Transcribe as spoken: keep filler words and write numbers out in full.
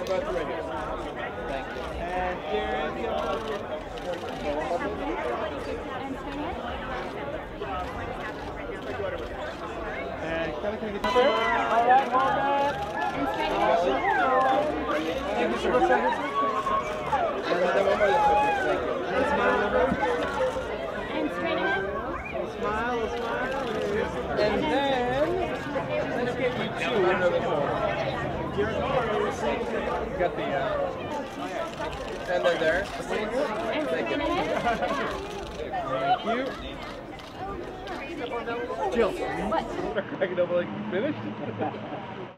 about the radio. Thank you. And Darin, go. And Kelly, can I get you there? All right, hold that. Thank you, sir. And then one more. Thank you. And smile over. And straight ahead. Smile, smile. And then, let's get you two. Another four. You got the, uh, and then there. Thank you. Thank you. Jill. What? I'm cracking up like you finished.